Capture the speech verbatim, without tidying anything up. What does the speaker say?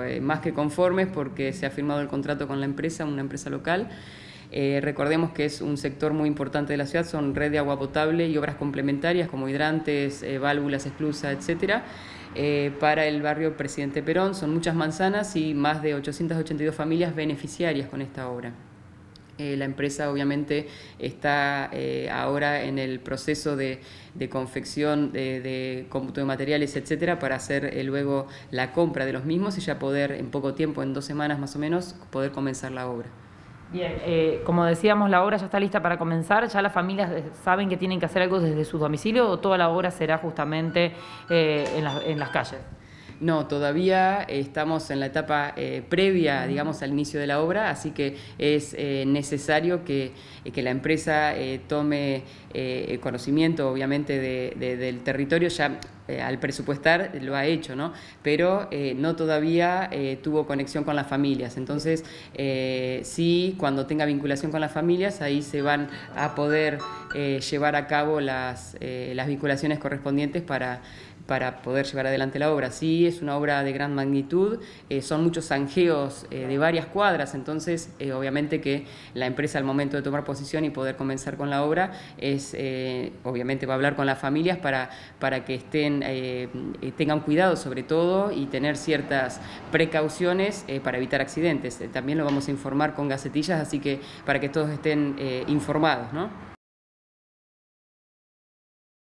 eh, más que conformes porque se ha firmado el contrato con la empresa, una empresa local. Eh, recordemos que es un sector muy importante de la ciudad, son red de agua potable y obras complementarias como hidrantes, eh, válvulas, esclusas, etcétera. Eh, para el barrio Presidente Perón son muchas manzanas y más de ochocientas ochenta y dos familias beneficiarias con esta obra. Eh, la empresa obviamente está eh, ahora en el proceso de, de confección de, de cómputo de materiales, etcétera, para hacer eh, luego la compra de los mismos y ya poder en poco tiempo, en dos semanas más o menos, poder comenzar la obra. Bien, eh, como decíamos, la obra ya está lista para comenzar. ¿Ya las familias saben que tienen que hacer algo desde su domicilio o toda la obra será justamente eh, en, la, en las calles? No, todavía estamos en la etapa eh, previa, digamos, al inicio de la obra, así que es eh, necesario que, que la empresa eh, tome eh, conocimiento, obviamente, de, de, del territorio. Ya eh, al presupuestar lo ha hecho, ¿no? Pero eh, no todavía eh, tuvo conexión con las familias. Entonces, eh, sí, cuando tenga vinculación con las familias, ahí se van a poder eh, llevar a cabo las, eh, las vinculaciones correspondientes para para poder llevar adelante la obra. Sí, es una obra de gran magnitud, eh, son muchos zanjeos eh, de varias cuadras, entonces eh, obviamente que la empresa al momento de tomar posición y poder comenzar con la obra, es eh, obviamente va a hablar con las familias para, para que estén, eh, tengan cuidado sobre todo y tener ciertas precauciones eh, para evitar accidentes. Eh, también lo vamos a informar con gacetillas, así que para que todos estén eh, informados, ¿no?